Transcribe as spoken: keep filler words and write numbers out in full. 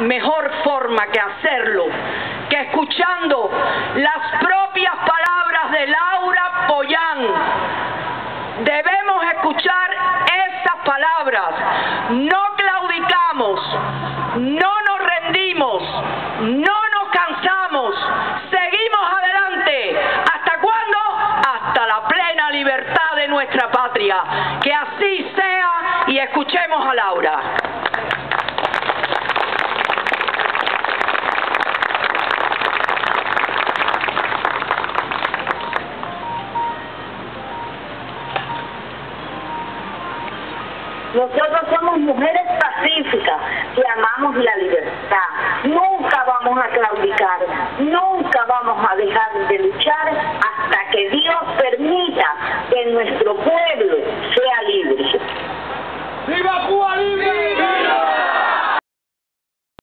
mejor forma que hacerlo que escuchando las propias palabras de Laura Pollán. Debemos escuchar esas palabras. No claudicamos, no nos rendimos, no nos cansamos, seguimos adelante. ¿Hasta cuándo? Hasta la plena libertad de nuestra patria. Que así sea y escuchemos a Laura. Nosotros somos mujeres pacíficas que amamos la libertad. Nunca vamos a claudicar, nunca vamos a dejar de luchar hasta que Dios permita que nuestro pueblo